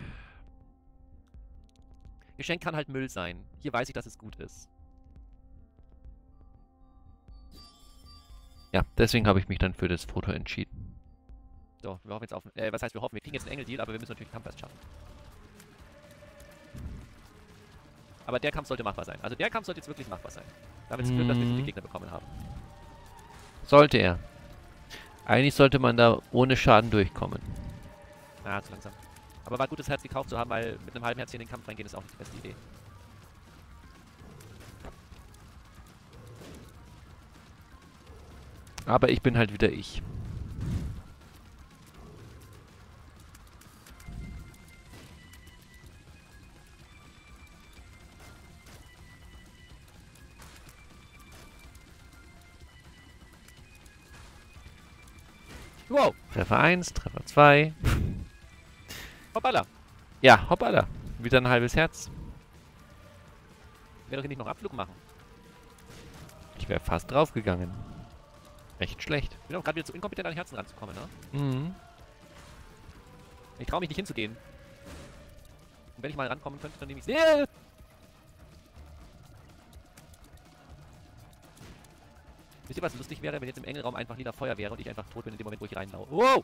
Speaker 2: Geschenk kann halt Müll sein. Hier weiß ich, dass es gut ist.
Speaker 1: Ja, deswegen habe ich mich dann für das Foto entschieden.
Speaker 2: So, wir hoffen jetzt auf... Äh, was heißt wir hoffen? Wir kriegen jetzt einen Engel-Deal, aber wir müssen natürlich den Kampf erst schaffen. Aber der Kampf sollte machbar sein. Also der Kampf sollte jetzt wirklich machbar sein. Damit ist es Glück, dass wir
Speaker 1: Mhm.
Speaker 2: viele Gegner bekommen haben.
Speaker 1: Sollte er. Eigentlich sollte man da ohne Schaden durchkommen.
Speaker 2: Na, zu langsam. Aber war gut, das Herz gekauft zu haben, weil mit einem halben Herz hier in den Kampf reingehen ist auch nicht die beste Idee.
Speaker 1: Aber ich bin halt wieder ich.
Speaker 2: Wow!
Speaker 1: Treffer eins, Treffer zwei.
Speaker 2: Hoppala!
Speaker 1: Ja, hoppala. Wieder ein halbes Herz.
Speaker 2: Wäre doch hier nicht noch Abflug machen.
Speaker 1: Ich wäre fast draufgegangen. Recht schlecht.
Speaker 2: Ich bin auch gerade wieder zu inkompetent an die Herzen ranzukommen, ne?
Speaker 1: Mhm.
Speaker 2: Ich traue mich nicht hinzugehen. Und wenn ich mal rankommen könnte, dann nehme ich es. Wisst ihr, was lustig wäre, wenn jetzt im Engelraum einfach lila Feuer wäre und ich einfach tot bin in dem Moment, wo ich reinlaufe? Wow!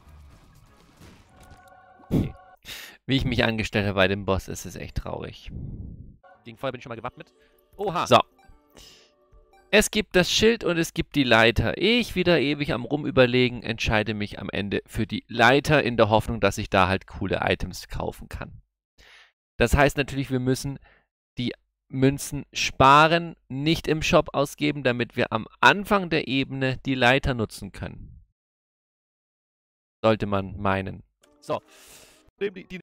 Speaker 2: Okay.
Speaker 1: Wie ich mich angestellt habe bei dem Boss, ist es echt traurig.
Speaker 2: Gegen Feuer bin ich schon mal gewappnet. Oha!
Speaker 1: So. Es gibt das Schild und es gibt die Leiter. Ich, wieder ewig am Rumüberlegen, entscheide mich am Ende für die Leiter in der Hoffnung, dass ich da halt coole Items kaufen kann. Das heißt natürlich, wir müssen die Münzen sparen, nicht im Shop ausgeben, damit wir am Anfang der Ebene die Leiter nutzen können. Sollte man meinen.
Speaker 2: So. Die, die,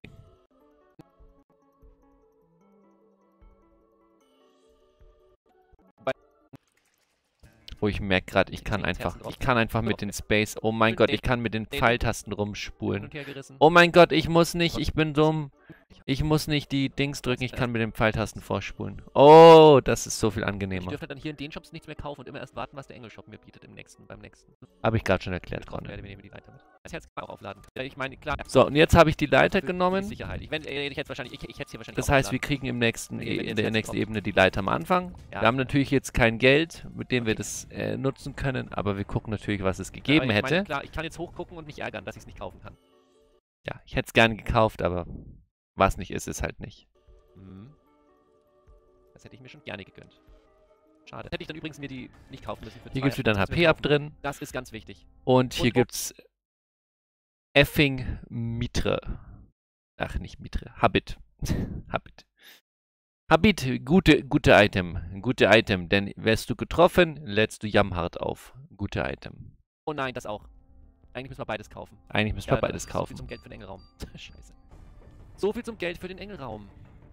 Speaker 1: Wo ich merke gerade, ich kann einfach, ich kann einfach mit den Space, oh mein Gott, ich kann mit den Pfeiltasten
Speaker 2: hin
Speaker 1: rumspulen.
Speaker 2: und her gerissen.
Speaker 1: Oh mein Gott, ich muss nicht, ich bin dumm. Ich muss nicht die Dings drücken, ich kann mit den Pfeiltasten vorspulen. Oh, das ist so viel
Speaker 2: Ich
Speaker 1: angenehmer.
Speaker 2: dürfte dann hier in den Shops nichts mehr kaufen und immer erst warten, was der Engelshop mir bietet im nächsten, beim nächsten.
Speaker 1: Habe ich gerade schon erklärt,
Speaker 2: Wir
Speaker 1: Conny.
Speaker 2: nehmen die Leiter mit. Das Herz kann man auch aufladen. Ja, ich meine, klar.
Speaker 1: So, und jetzt habe ich die Leiter
Speaker 2: für- für
Speaker 1: genommen.
Speaker 2: Sicherheit. Ich, wenn, äh, ich hätte wahrscheinlich, ich, ich hätte hier wahrscheinlich
Speaker 1: Das
Speaker 2: auch
Speaker 1: heißt, wir
Speaker 2: aufgeladen.
Speaker 1: kriegen im nächsten,
Speaker 2: Wenn ihr- wenn ihr
Speaker 1: in der
Speaker 2: jetzt
Speaker 1: nächsten
Speaker 2: kommt.
Speaker 1: Ebene die Leiter am Anfang.
Speaker 2: Ja.
Speaker 1: Wir haben natürlich jetzt kein Geld, mit dem wir
Speaker 2: Okay.
Speaker 1: das äh, nutzen können, aber wir gucken natürlich, was es
Speaker 2: Aber
Speaker 1: gegeben
Speaker 2: ich
Speaker 1: hätte.
Speaker 2: Meine, klar, ich kann jetzt hochgucken und mich ärgern, dass ich es nicht kaufen kann.
Speaker 1: Ja, ich hätte es gerne gekauft, aber was nicht ist, ist halt nicht.
Speaker 2: Mhm. Das hätte ich mir schon gerne gegönnt. Schade. Hätte ich dann übrigens mir die nicht kaufen müssen. Für
Speaker 1: Hier
Speaker 2: zwei-
Speaker 1: gibt es wieder ein
Speaker 2: das müssen
Speaker 1: H
Speaker 2: wir
Speaker 1: P-Up
Speaker 2: kaufen.
Speaker 1: drin.
Speaker 2: Das ist ganz wichtig.
Speaker 1: Und hier
Speaker 2: Und-
Speaker 1: gibt es Effing Mitre. Ach, nicht Mitre. Habit. Habit. Habit, gute, gute Item. Gute Item, denn wärst du getroffen, lädst du Jamhart auf. Gute Item.
Speaker 2: Oh nein, das auch. Eigentlich müssen wir beides kaufen.
Speaker 1: Eigentlich müssen
Speaker 2: Ja,
Speaker 1: wir beides
Speaker 2: so viel
Speaker 1: kaufen.
Speaker 2: zum Geld für den Engelraum. Scheiße. So viel zum Geld für den Engelraum.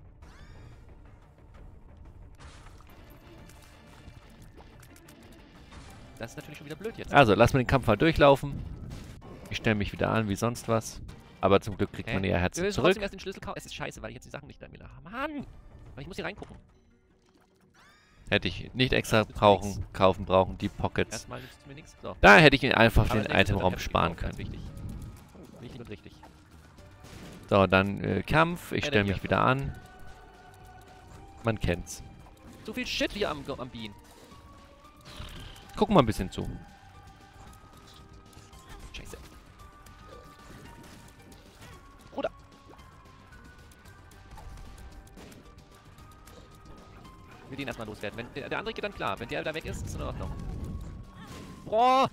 Speaker 2: Das ist natürlich schon wieder blöd jetzt.
Speaker 1: Also, lass mal den Kampf mal durchlaufen. Ich stelle mich wieder an, wie sonst was. Aber zum Glück kriegt
Speaker 2: Hä?
Speaker 1: man eher
Speaker 2: Wir
Speaker 1: Herzen
Speaker 2: müssen
Speaker 1: zurück.
Speaker 2: trotzdem erst den Schlüssel kaufen. Es ist scheiße, weil ich jetzt die Sachen nicht da will. Mann! Aber ich muss hier reingucken.
Speaker 1: Hätte ich nicht extra
Speaker 2: Das nützt mir
Speaker 1: brauchen,
Speaker 2: nix.
Speaker 1: kaufen brauchen, die Pockets.
Speaker 2: Erstmal nützt es mir nichts. So.
Speaker 1: Da hätte ich ihn einfach
Speaker 2: Aber
Speaker 1: den
Speaker 2: das nächste
Speaker 1: Itemraum
Speaker 2: wird
Speaker 1: sparen
Speaker 2: definitiv auch
Speaker 1: können.
Speaker 2: ganz wichtig. Wichtig und richtig.
Speaker 1: So, dann äh, Kampf. Ich
Speaker 2: Ja,
Speaker 1: stelle
Speaker 2: der
Speaker 1: mich
Speaker 2: hier.
Speaker 1: wieder an. Man kennt's.
Speaker 2: So viel Shit hier am, am Bean.
Speaker 1: Guck mal ein bisschen zu.
Speaker 2: Scheiße. Bruder. Wir den erstmal loswerden. Wenn der, der andere geht dann klar. Wenn der da weg ist, ist es in Ordnung. Boah!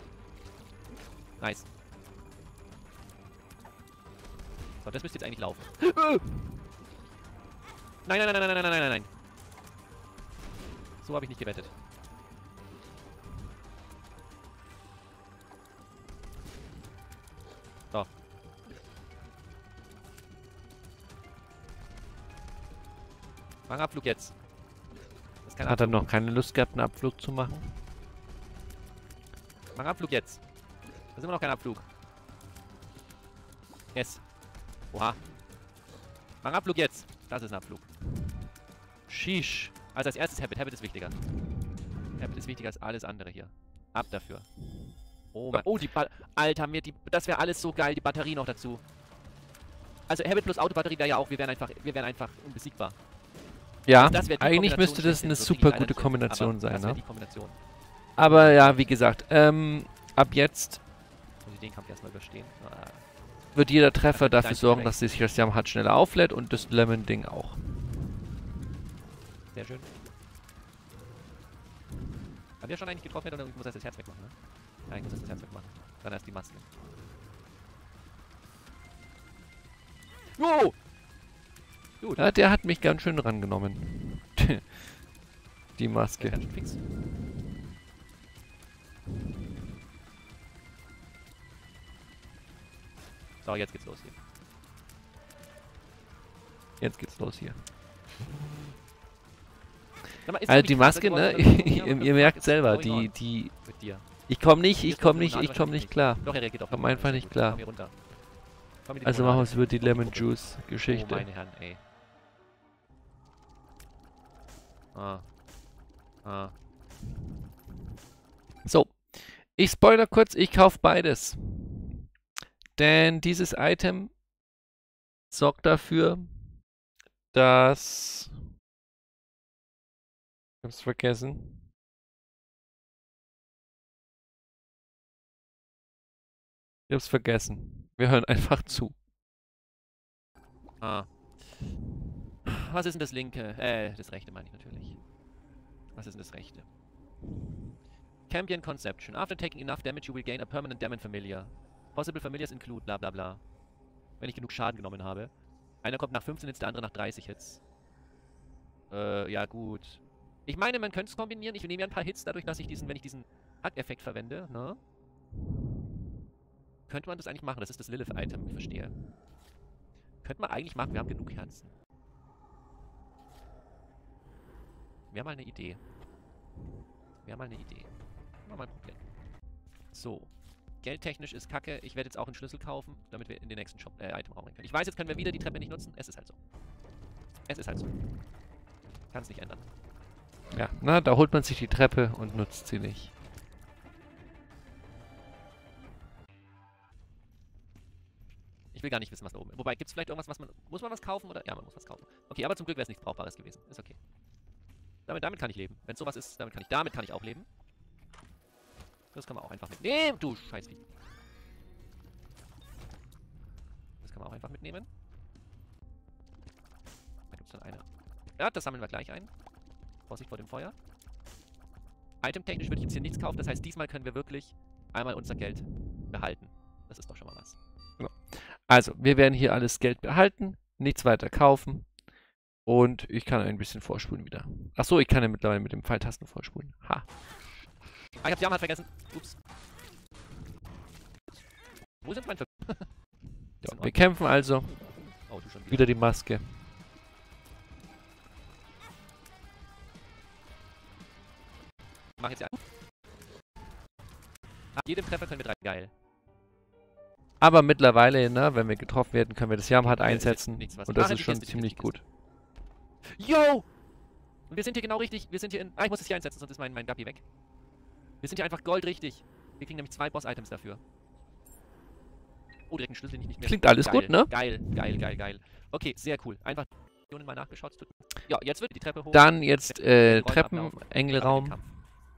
Speaker 2: Nice. So, das müsste jetzt eigentlich laufen. Nein, nein, nein, nein, nein, nein, nein, nein. So habe ich nicht gewettet. So. Fangabflug jetzt. Das ist kein
Speaker 1: Hat er
Speaker 2: Abflug.
Speaker 1: noch keine Lust gehabt, einen Abflug zu machen?
Speaker 2: Fangabflug jetzt. Das ist immer noch kein Abflug. Yes. Oha. Abflug jetzt. Das ist ein Abflug. Sheesh. Also als erstes Habit. Habit ist wichtiger. Habit ist wichtiger als alles andere hier. Ab dafür. Oh mein... Oh, die ba Alter, mir die... Das wäre alles so geil. Die Batterie noch dazu. Also Habit plus Autobatterie wäre ja auch... Wir wären einfach... Wir wären einfach unbesiegbar.
Speaker 1: Ja,
Speaker 2: das das
Speaker 1: eigentlich müsste das eine
Speaker 2: so
Speaker 1: super gute Kombination
Speaker 2: aber
Speaker 1: sein,
Speaker 2: das
Speaker 1: ne?
Speaker 2: Die Kombination.
Speaker 1: Aber ja, wie gesagt, ähm, ab jetzt
Speaker 2: Muss ich den Kampf erstmal überstehen. Ah.
Speaker 1: wird jeder Treffer
Speaker 2: Also
Speaker 1: dafür
Speaker 2: klein
Speaker 1: sorgen,
Speaker 2: rechts.
Speaker 1: dass sich das Yamhat schneller auflädt und das Lemon-Ding auch.
Speaker 2: Sehr schön. Haben wir schon eigentlich getroffen oder ich muss erst das Herz wegmachen, ne? Nein, ich muss erst das Herz wegmachen. Dann erst die Maske. Wow! Gut.
Speaker 1: Ja, der hat mich ganz schön rangenommen. Die Maske.
Speaker 2: Ganz schön fix. So, jetzt geht's los hier.
Speaker 1: Jetzt geht's los hier.
Speaker 2: Sag mal, ist
Speaker 1: Also
Speaker 2: so
Speaker 1: die
Speaker 2: wie-
Speaker 1: Maske,
Speaker 2: wollen
Speaker 1: ne?
Speaker 2: wir- wollen wir-
Speaker 1: ihr,
Speaker 2: wollen wir-
Speaker 1: ihr merkt
Speaker 2: ist
Speaker 1: selber,
Speaker 2: going
Speaker 1: die,
Speaker 2: on
Speaker 1: die...
Speaker 2: Mit dir.
Speaker 1: Ich komm nicht, ich
Speaker 2: Jetzt
Speaker 1: komm
Speaker 2: kommt
Speaker 1: nicht,
Speaker 2: nur
Speaker 1: ich komm
Speaker 2: wahrscheinlich
Speaker 1: nicht klar.
Speaker 2: Doch, er reagiert auf
Speaker 1: Komm
Speaker 2: die
Speaker 1: einfach
Speaker 2: Limonade.
Speaker 1: nicht klar.
Speaker 2: Komm hier runter. Komm in die
Speaker 1: Also
Speaker 2: Limonade.
Speaker 1: machen wir es über die
Speaker 2: Komm in
Speaker 1: Lemon
Speaker 2: Gruppe.
Speaker 1: Juice
Speaker 2: Oh,
Speaker 1: Geschichte.
Speaker 2: meine Herren, ey. Ah. Ah.
Speaker 1: So, ich spoiler kurz, ich kaufe beides. Denn dieses Item sorgt dafür, dass... Ich hab's vergessen. Ich hab's vergessen. Wir hören einfach zu.
Speaker 2: Ah. Was ist denn das linke? Äh, das rechte meine ich natürlich. Was ist denn das rechte? Cambion Conception. After taking enough damage, you will gain a permanent damage familiar. Possible familiars include bla bla bla. Wenn ich genug Schaden genommen habe. Einer kommt nach fünfzehn Hits, der andere nach dreißig Hits. Äh, ja gut. Ich meine, man könnte es kombinieren. Ich nehme ja ein paar Hits dadurch, dass ich diesen, wenn ich diesen Hack-Effekt verwende, ne? Könnte man das eigentlich machen? Das ist das Lilith-Item, ich verstehe. Könnte man eigentlich machen, wir haben genug Herzen. Wäre mal eine Idee. Wäre mal eine Idee. Mal mal probieren. So. Geldtechnisch ist kacke. Ich werde jetzt auch einen Schlüssel kaufen, damit wir in den nächsten Shop, äh, Itemraum rein können. Ich weiß, jetzt können wir wieder die Treppe nicht nutzen. Es ist halt so. Es ist halt so. Kann es nicht ändern.
Speaker 1: Ja, na, da holt man sich die Treppe und nutzt sie nicht.
Speaker 2: Ich will gar nicht wissen, was da oben ist. Wobei, gibt es vielleicht irgendwas, was man... Muss man was kaufen oder... Ja, man muss was kaufen. Okay, aber zum Glück wäre es nichts Brauchbares gewesen. Ist okay. Damit, damit kann ich leben. Wenn es sowas ist, damit kann ich... Damit kann ich auch leben. Das kann man auch einfach mitnehmen. Du Scheißvieh. Das kann man auch einfach mitnehmen. Da gibt es dann eine. Ja, das sammeln wir gleich ein. Vorsicht vor dem Feuer. Itemtechnisch würde ich jetzt hier nichts kaufen. Das heißt, diesmal können wir wirklich einmal unser Geld behalten. Das ist doch schon mal was.
Speaker 1: Also, wir werden hier alles Geld behalten, nichts weiter kaufen und ich kann ein bisschen vorspulen wieder. Achso, ich kann ja mittlerweile mit dem Pfeiltasten vorspulen. Ha.
Speaker 2: Ah, ich hab die Arme halt vergessen. Ups. Wo sind meine...
Speaker 1: Ja, wir kämpfen also.
Speaker 2: Oh, du schon wieder.
Speaker 1: Wieder die Maske.
Speaker 2: Mach jetzt ja. Ab jedem Treffer können wir drei. Geil.
Speaker 1: Aber mittlerweile, ne, wenn wir getroffen werden, können wir das Yamhat
Speaker 2: Ja, ist
Speaker 1: einsetzen
Speaker 2: jetzt nichts, was-
Speaker 1: und das
Speaker 2: Ach,
Speaker 1: ist
Speaker 2: die
Speaker 1: schon
Speaker 2: Kiste, die
Speaker 1: ziemlich
Speaker 2: Kiste, die
Speaker 1: gut.
Speaker 2: Yo! Und wir sind hier genau richtig. Wir sind hier in... Ah, ich muss es hier einsetzen, sonst ist mein, mein Guppy weg. Wir sind hier einfach goldrichtig. Wir kriegen nämlich zwei Boss-Items dafür. Oh, direkt einen Schlüssel, den ich nicht mehr...
Speaker 1: Klingt alles
Speaker 2: geil,
Speaker 1: gut, ne?
Speaker 2: Geil, geil, geil, geil. Okay, sehr cool. Einfach mal nachgeschaut. es tut- Ja, jetzt wird die Treppe hoch.
Speaker 1: Dann jetzt äh,
Speaker 2: Rollen
Speaker 1: Treppen,
Speaker 2: ablaufen. Ab in den
Speaker 1: Engelraum.
Speaker 2: Kampf.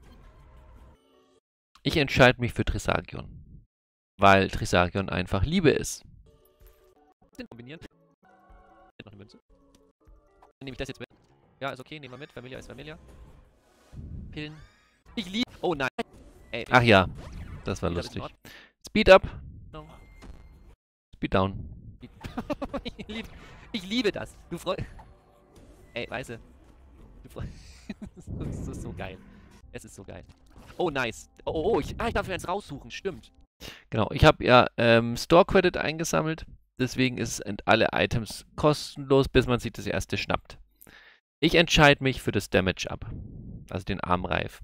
Speaker 1: Ich entscheide mich für Trisagion. Weil Trisagion einfach Liebe ist.
Speaker 2: Sind kombiniert. Noch eine Münze. Dann nehme ich das jetzt mit. Ja, ist okay, nehmen wir mit. Familia ist Familia. Pillen. Ich liebe... Oh nein. Ey,
Speaker 1: Ach ja, das war
Speaker 2: Speed up is
Speaker 1: lustig.
Speaker 2: not-
Speaker 1: Speed up,
Speaker 2: No.
Speaker 1: Speed down.
Speaker 2: ich, lieb, ich liebe das. Du freust... Ey, weißt du. Du freust... Das ist so geil. Es ist so geil. Oh, nice. Oh, oh, oh ich, ah, ich darf mir eins raussuchen. Stimmt.
Speaker 1: Genau, ich habe ja ähm, Store Credit eingesammelt. Deswegen ist es alle Items kostenlos, bis man sich das erste schnappt. Ich entscheide mich für das Damage ab. Also den Armreif.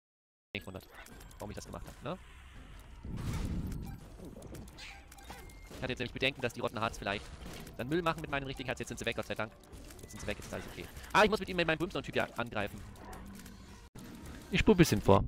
Speaker 2: Ich wundert, warum ich das gemacht habe, ne? Ich hatte jetzt nämlich Bedenken, dass die Rotten Hearts vielleicht dann Müll machen mit meinem richtigen Herz. Jetzt sind sie weg, Gott sei Dank. Jetzt sind sie weg, jetzt ist alles okay. Ah, ich muss mit ihm mit meinem Brimstone-Typ ja angreifen.
Speaker 1: Ich spur ein bisschen vor.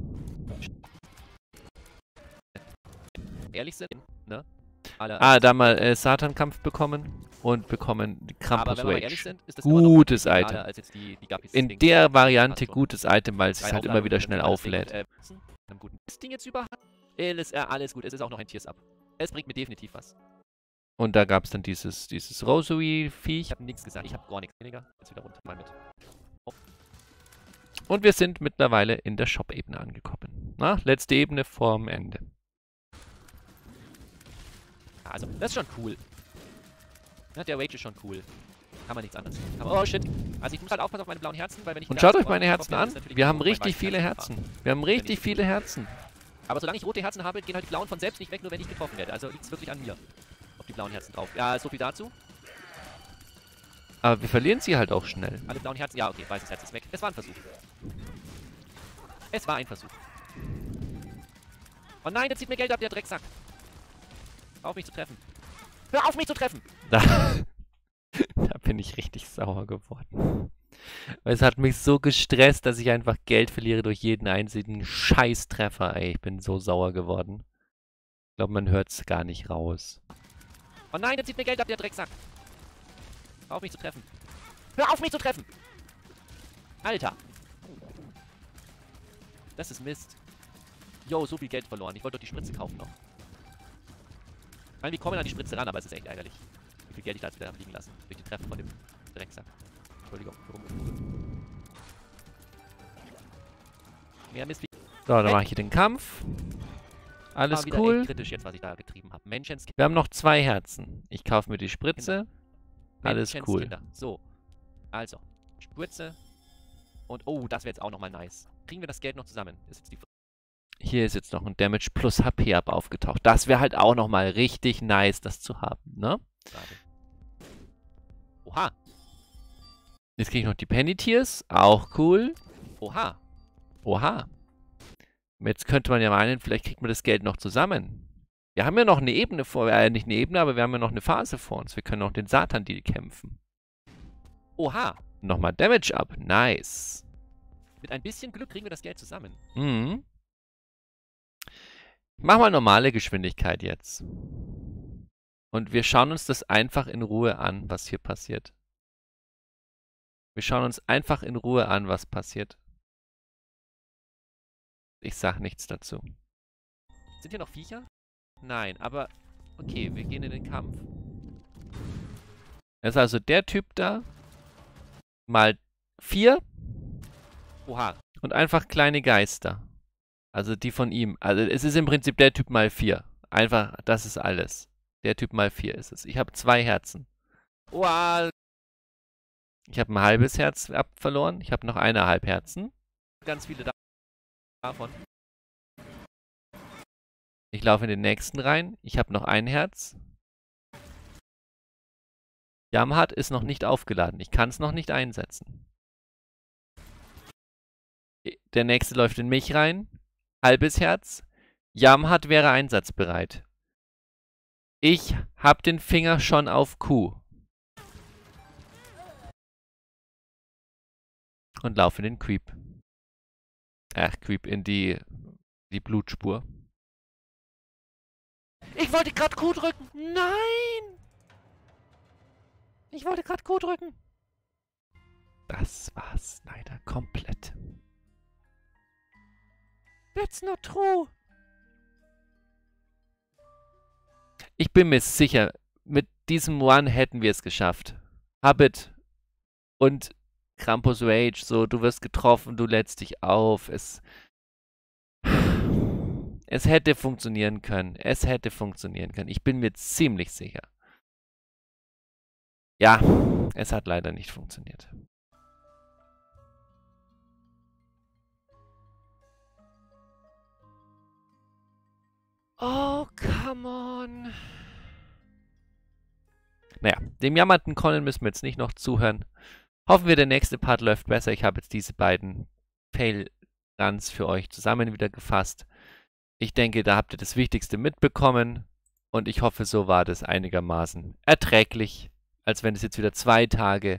Speaker 2: Ehrlich sind, ne? Alle,
Speaker 1: Ah, da mal äh, Satan-Kampf bekommen und bekommen die Krampus
Speaker 2: aber wenn wir mal ehrlich
Speaker 1: Rage.
Speaker 2: sind, ist das
Speaker 1: Gutes
Speaker 2: immer noch
Speaker 1: Item.
Speaker 2: als jetzt die, die Guppies
Speaker 1: In
Speaker 2: Dings.
Speaker 1: der Variante
Speaker 2: Passt schon.
Speaker 1: gutes Item, weil es sich
Speaker 2: Drei
Speaker 1: halt immer
Speaker 2: Auflagen
Speaker 1: wieder
Speaker 2: und
Speaker 1: schnell
Speaker 2: dann das Ding
Speaker 1: auflädt.
Speaker 2: mit, äh, einem guten das Ding jetzt über hat. Alles, äh, alles gut, es ist auch noch ein Tears Up. Es bringt mir definitiv was.
Speaker 1: Und da gab es dann dieses, dieses Rosary-Viech.
Speaker 2: Ich habe nichts gesagt, ich habe gar nichts weniger. Jetzt wieder runter, mal mit.
Speaker 1: Und wir sind mittlerweile in der Shop-Ebene angekommen. Na, letzte Ebene vorm Ende.
Speaker 2: Also, das ist schon cool. Ja, der Rage ist schon cool. Kann man nichts anderes. Aber, oh shit. Also ich muss halt aufpassen auf meine blauen Herzen, weil wenn ich...
Speaker 1: Und schaut euch meine Herzen an. Wir haben richtig viele Herzen. Wir haben richtig viele Herzen.
Speaker 2: Aber solange ich rote Herzen habe, gehen halt die blauen von selbst nicht weg, nur wenn ich getroffen werde. Also liegt es wirklich an mir. Auf die blauen Herzen drauf. Ja, so viel dazu.
Speaker 1: Aber wir verlieren sie halt auch schnell.
Speaker 2: Alle blauen Herzen... Ja, okay, weißes Herz ist weg. Es war ein Versuch. Es war ein Versuch. Oh nein, der zieht mir Geld ab, der Drecksack. Hör auf mich zu treffen. Hör auf mich zu treffen!
Speaker 1: Da, da bin ich richtig sauer geworden. Weil es hat mich so gestresst, dass ich einfach Geld verliere durch jeden einzigen Scheißtreffer. Ey, ich bin so sauer geworden. Ich glaube, man hört es gar nicht raus.
Speaker 2: Oh nein, der zieht mir Geld ab, der Drecksack. Hör auf mich zu treffen. Hör auf mich zu treffen! Alter. Das ist Mist. Yo, so viel Geld verloren. Ich wollte doch die Spritze kaufen noch. Ich meine, wir kommen an die Spritze ran, aber es ist echt ärgerlich. Wie viel Geld ich da jetzt wieder habe liegen lassen. Durch die Treffen von dem Drecksack. Entschuldigung. Mehr Mist wie...
Speaker 1: So, dann mache ich hier den Kampf. Alles
Speaker 2: ah, wieder
Speaker 1: cool.
Speaker 2: echt kritisch jetzt, was ich da getrieben habe. Menschens
Speaker 1: Wir haben noch zwei Herzen. Ich kaufe mir die Spritze. Alles cool.
Speaker 2: Kinder. So. Also. Spritze. Und, oh, das wäre jetzt auch nochmal nice. Kriegen wir das Geld noch zusammen? Ist jetzt die...
Speaker 1: Hier ist jetzt noch ein Damage plus H P-Up aufgetaucht. Das wäre halt auch nochmal richtig nice, das zu haben, ne?
Speaker 2: Schade. Oha.
Speaker 1: Jetzt kriege ich noch die Penny Tears. Auch cool.
Speaker 2: Oha.
Speaker 1: Oha. Jetzt könnte man ja meinen, vielleicht kriegt man das Geld noch zusammen. Wir haben ja noch eine Ebene vor, äh, nicht eine Ebene, aber wir haben ja noch eine Phase vor uns. Wir können noch den Satan-Deal kämpfen.
Speaker 2: Oha.
Speaker 1: Nochmal Damage up. Nice.
Speaker 2: Mit ein bisschen Glück kriegen wir das Geld zusammen.
Speaker 1: Mhm. Mach mal normale Geschwindigkeit jetzt. Und wir schauen uns das einfach in Ruhe an, was hier passiert. Wir schauen uns einfach in Ruhe an, was passiert. Ich sag nichts dazu.
Speaker 2: Sind hier noch Viecher? Nein, aber... Okay, wir gehen in den Kampf.
Speaker 1: Das ist also der Typ da. Mal vier.
Speaker 2: Oha.
Speaker 1: Und einfach kleine Geister. Also die von ihm. Also es ist im Prinzip der Typ mal vier. Einfach, das ist alles. Der Typ mal vier ist es. Ich habe zwei Herzen.
Speaker 2: Oha.
Speaker 1: Ich habe ein halbes Herz ab verloren. Ich habe noch eineinhalb Herzen.
Speaker 2: Ganz viele davon.
Speaker 1: Ich laufe in den nächsten rein. Ich habe noch ein Herz. Jamhat ist noch nicht aufgeladen. Ich kann es noch nicht einsetzen. Der nächste läuft in mich rein. Halbes Herz. Jamhat wäre einsatzbereit. Ich habe den Finger schon auf Q. Und laufe in den Creep. Ach, Creep in die, die Blutspur.
Speaker 2: Ich wollte gerade Q drücken. Nein! Ich wollte gerade Q drücken.
Speaker 1: Das war's leider komplett.
Speaker 2: That's not true.
Speaker 1: Ich bin mir sicher, mit diesem One hätten wir es geschafft. Habit und Krampus Rage, so, du wirst getroffen, du lädst dich auf. Es, es hätte funktionieren können. Es hätte funktionieren können. Ich bin mir ziemlich sicher. Ja, es hat leider nicht funktioniert.
Speaker 2: Oh, come on.
Speaker 1: Naja, dem jammernden Conan müssen wir jetzt nicht noch zuhören. Hoffen wir, der nächste Part läuft besser. Ich habe jetzt diese beiden Fail-Runs für euch zusammen wieder gefasst. Ich denke, da habt ihr das Wichtigste mitbekommen. Und ich hoffe, so war das einigermaßen erträglich, als wenn es jetzt wieder zwei Tage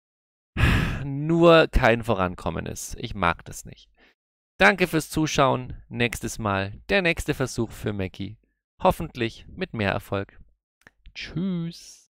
Speaker 1: nur kein Vorankommen ist. Ich mag das nicht. Danke fürs Zuschauen. Nächstes Mal der nächste Versuch für Mackie. Hoffentlich mit mehr Erfolg. Tschüss.